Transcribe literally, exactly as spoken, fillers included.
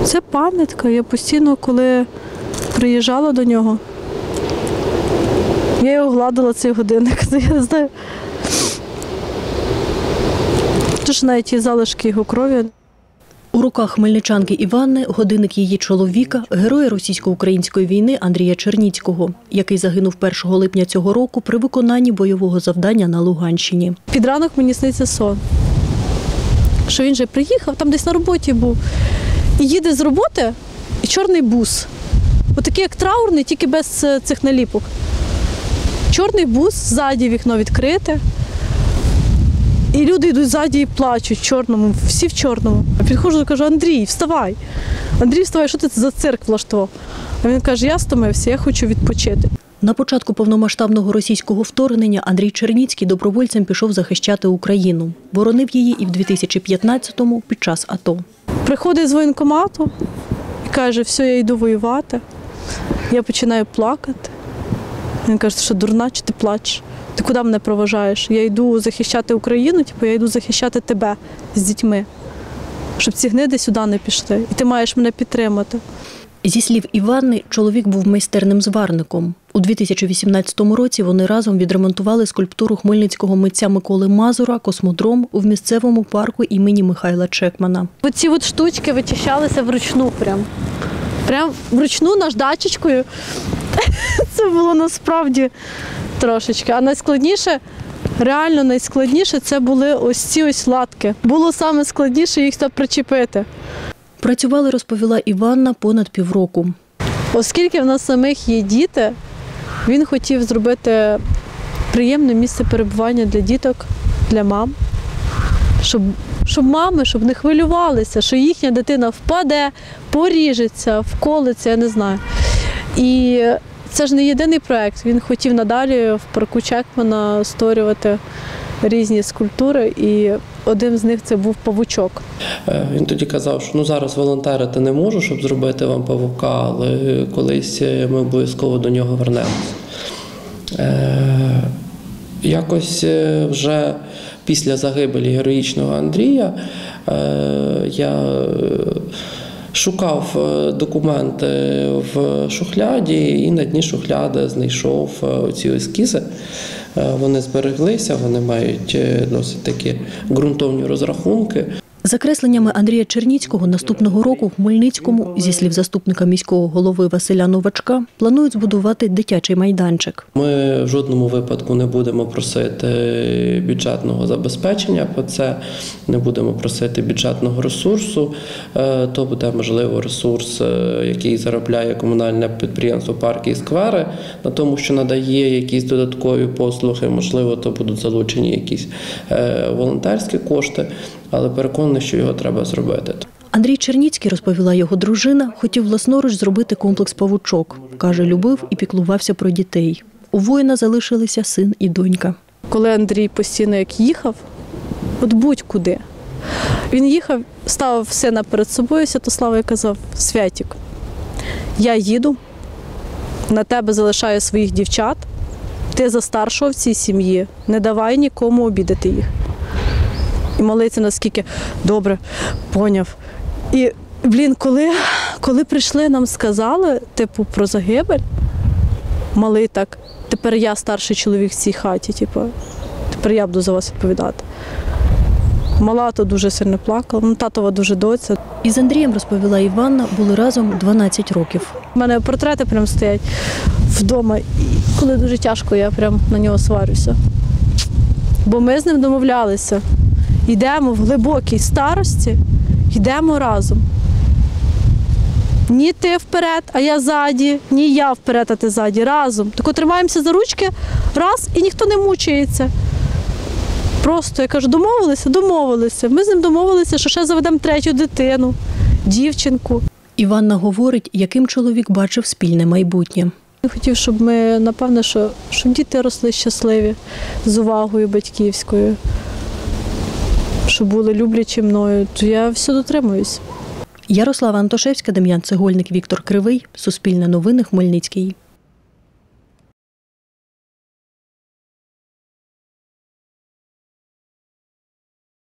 Це пам'ятка. Я постійно, коли приїжджала до нього, я його гладила цей годинник. Я не знаю. Тож навіть є залишки його крові. У руках хмельничанки Іванни годинник її чоловіка, героя російсько-української війни Андрія Черніцького, який загинув першого липня цього року при виконанні бойового завдання на Луганщині. Під ранок мені сниться сон, що він же приїхав, там десь на роботі був, і їде з роботи, і чорний бус. Отакий, як траурний, тільки без цих наліпок. Чорний бус, ззаді вікно відкрите. І люди йдуть ззаді і плачуть в чорному, всі в чорному. Підходжу і кажу: Андрій, вставай. Андрій, вставай, що ти за цирк влаштував? А він каже: я стомився, я хочу відпочити. На початку повномасштабного російського вторгнення Андрій Черніцький добровольцем пішов захищати Україну. Боронив її і в дві тисячі п'ятнадцятому під час АТО. Приходить з воєнкомату і каже: все, я йду воювати. Я починаю плакати. Він каже: що дурна, чи ти плачеш? Ти куди мене проважаєш? Я йду захищати Україну, типу, я йду захищати тебе з дітьми, щоб ці гниди сюди не пішли. І ти маєш мене підтримати. Зі слів Іванни, чоловік був майстерним зварником. У дві тисячі вісімнадцятому році вони разом відремонтували скульптуру хмельницького митця Миколи Мазура «Космодром» у місцевому парку імені Михайла Чекмана. Оці от штучки вичищалися вручну прям. Прям вручну наждачечкою. Це було насправді трошечки. А найскладніше, реально найскладніше, це були ось ці ось латки. Було саме складніше їх там причепити. Працювали, розповіла Іванна, понад півроку. Оскільки в нас самих є діти, він хотів зробити приємне місце перебування для діток, для мам, щоб, щоб мами, щоб не хвилювалися, що їхня дитина впаде, поріжеться, вколиться, я не знаю. І це ж не єдиний проєкт. Він хотів надалі в парку Чекмана створювати різні скульптури, і один з них це був павучок. Він тоді казав, що ну зараз волонтерити не можу, щоб зробити вам павука, але колись ми обов'язково до нього вернемося. Е, якось вже після загибелі героїчного Андрія е, я шукав документи в шухляді і на дні шухляди знайшов ці ескізи. Вони збереглися, вони мають досить такі ґрунтовні розрахунки. За кресленнями Андрія Черніцького наступного року в Хмельницькому, зі слів заступника міського голови Василя Новачка, планують збудувати дитячий майданчик. Ми в жодному випадку не будемо просити бюджетного забезпечення по це, не будемо просити бюджетного ресурсу. То буде, можливо, ресурс, який заробляє комунальне підприємство «Парки і сквери», на тому, що надає якісь додаткові послуги, можливо, то будуть залучені якісь волонтерські кошти, але переконаний, що його треба зробити. Андрій Черніцький, розповіла його дружина, хотів власноруч зробити комплекс павучок. Каже, любив і піклувався про дітей. У воїна залишилися син і донька. Коли Андрій постійно як їхав, от будь-куди, він їхав, ставив сина перед собою, Святослава, і казав: Святік, я їду, на тебе залишаю своїх дівчат, ти за старшого в цій сім'ї, не давай нікому обідати їх. І молиться, наскільки добре, поняв. І, блін, коли, коли прийшли, нам сказали, типу, про загибель, малий так: тепер я старший чоловік в цій хаті, типу, тепер я буду за вас відповідати. Мала то дуже сильно плакала, ну, татова дуже доця. Із Андрієм, розповіла Іванна, були разом дванадцять років. У мене портрети прям стоять вдома, і коли дуже тяжко, я прям на нього сварюся. Бо ми з ним домовлялися. Йдемо в глибокій старості, йдемо разом. Ні ти вперед, а я ззаді, ні я вперед, а ти ззаді, разом. Так тримаємося за ручки, раз, і ніхто не мучається. Просто, я кажу, домовилися, домовилися. Ми з ним домовилися, що ще заведемо третю дитину, дівчинку. Іванна говорить, яким чоловік бачив спільне майбутнє. Я хотів, щоб ми, напевно, що, щоб діти росли щасливі, з увагою батьківською, щоб були люблячі мною, то я все дотримуюсь. Ярослава Антошевська, Дем'ян Цегольник, Віктор Кривий. Суспільне новини, Хмельницький.